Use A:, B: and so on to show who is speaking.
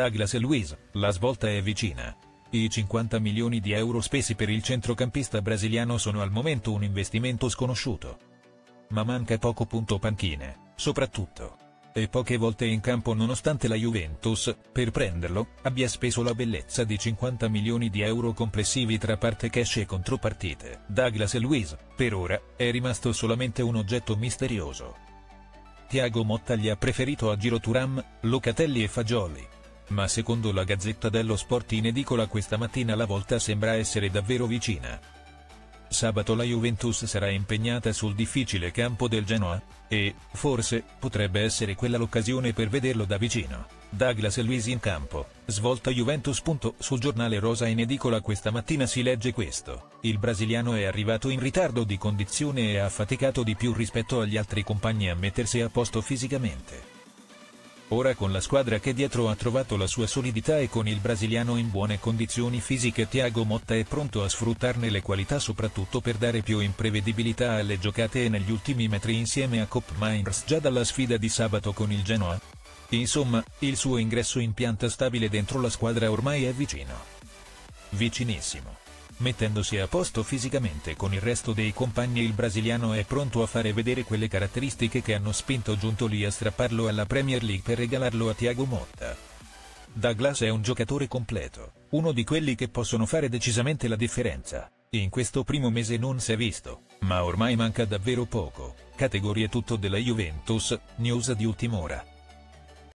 A: Douglas Luiz, la svolta è vicina. I 50 milioni di euro spesi per il centrocampista brasiliano sono al momento un investimento sconosciuto. Ma manca poco. Panchine, soprattutto. E poche volte in campo nonostante la Juventus, per prenderlo, abbia speso la bellezza di 50 milioni di euro complessivi tra parte cash e contropartite. Douglas Luiz, per ora, è rimasto solamente un oggetto misterioso. Thiago Motta gli ha preferito a Giro Thuram, Locatelli e Fagioli. Ma secondo la Gazzetta dello Sport in edicola questa mattina la volta sembra essere davvero vicina. Sabato la Juventus sarà impegnata sul difficile campo del Genoa, e, forse, potrebbe essere quella l'occasione per vederlo da vicino. Douglas Luiz in campo, svolta Juventus. Sul giornale rosa in edicola questa mattina si legge questo: il brasiliano è arrivato in ritardo di condizione e ha faticato di più rispetto agli altri compagni a mettersi a posto fisicamente. Ora con la squadra che dietro ha trovato la sua solidità e con il brasiliano in buone condizioni fisiche, Thiago Motta è pronto a sfruttarne le qualità soprattutto per dare più imprevedibilità alle giocate e negli ultimi metri insieme a Koopmeiners già dalla sfida di sabato con il Genoa. Insomma, il suo ingresso in pianta stabile dentro la squadra ormai è vicino. Vicinissimo. Mettendosi a posto fisicamente con il resto dei compagni, il brasiliano è pronto a fare vedere quelle caratteristiche che hanno spinto Giuntoli a strapparlo alla Premier League per regalarlo a Thiago Motta. Douglas è un giocatore completo, uno di quelli che possono fare decisamente la differenza. In questo primo mese non si è visto, ma ormai manca davvero poco. Categorie tutto della Juventus, news di ultima ora.